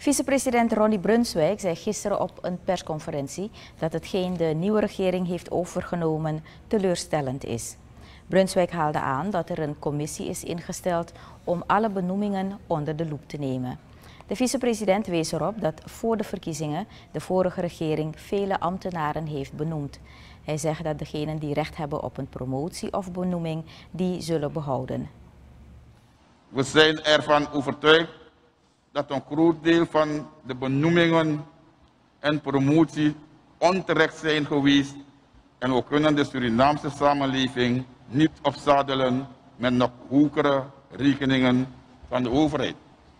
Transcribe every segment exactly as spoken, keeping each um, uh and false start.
Vicepresident Ronnie Brunswijk zei gisteren op een persconferentie dat hetgeen de nieuwe regering heeft overgenomen teleurstellend is. Brunswijk haalde aan dat er een commissie is ingesteld om alle benoemingen onder de loep te nemen. De vicepresident wees erop dat voor de verkiezingen de vorige regering vele ambtenaren heeft benoemd. Hij zegt dat degenen die recht hebben op een promotie of benoeming die zullen behouden. We zijn ervan overtuigd dat een groot deel van de benoemingen en promotie onterecht zijn geweest en we kunnen de Surinaamse samenleving niet opzadelen met nog hogere rekeningen van de overheid.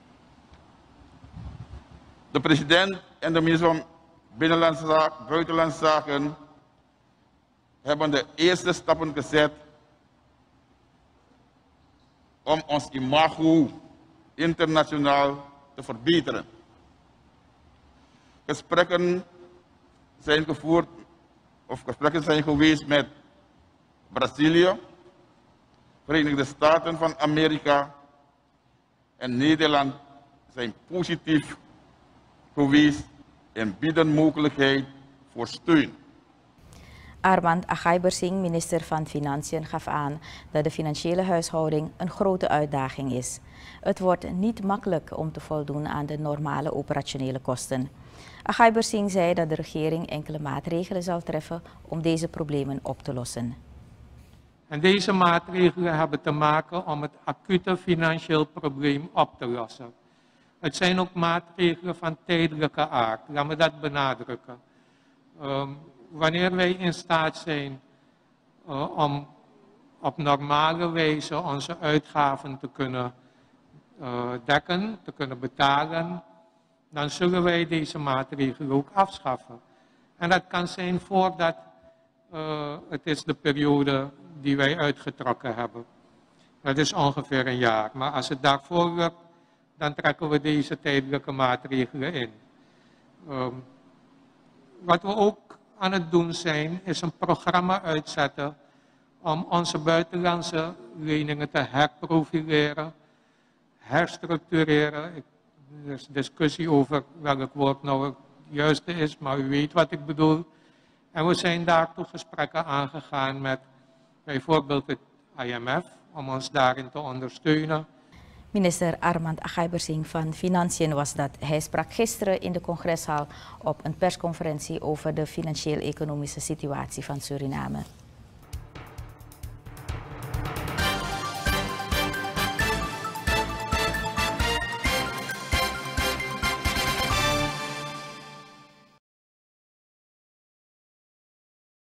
De president en de minister van Binnenlandse Zaken, Buitenlandse Zaken hebben de eerste stappen gezet om ons imago internationaal te verbeteren. Gesprekken zijn gevoerd of gesprekken zijn geweest met Brazilië, Verenigde Staten van Amerika en Nederland zijn positief geweest en bieden mogelijkheid voor steun. Armand Agaibersing, minister van Financiën, gaf aan dat de financiële huishouding een grote uitdaging is. Het wordt niet makkelijk om te voldoen aan de normale operationele kosten. Agaibersing zei dat de regering enkele maatregelen zal treffen om deze problemen op te lossen. En deze maatregelen hebben te maken om het acute financieel probleem op te lossen. Het zijn ook maatregelen van tijdelijke aard, laat me dat benadrukken. Um, wanneer wij in staat zijn uh, om op normale wijze onze uitgaven te kunnen uh, dekken, te kunnen betalen, dan zullen wij deze maatregelen ook afschaffen. En dat kan zijn voordat uh, het is de periode die wij uitgetrokken hebben. Dat is ongeveer een jaar. Maar als het daarvoor lukt, dan trekken we deze tijdelijke maatregelen in. Um, wat we ook aan het doen zijn, is een programma uitzetten om onze buitenlandse leningen te herprofileren, herstructureren. Ik, er is discussie over welk woord nou het juiste is, maar u weet wat ik bedoel. En we zijn daartoe gesprekken aangegaan met bijvoorbeeld het I M F, om ons daarin te ondersteunen. Minister Armand Agaibersing van Financiën was dat. Hij sprak gisteren in de congreshal op een persconferentie over de financieel-economische situatie van Suriname.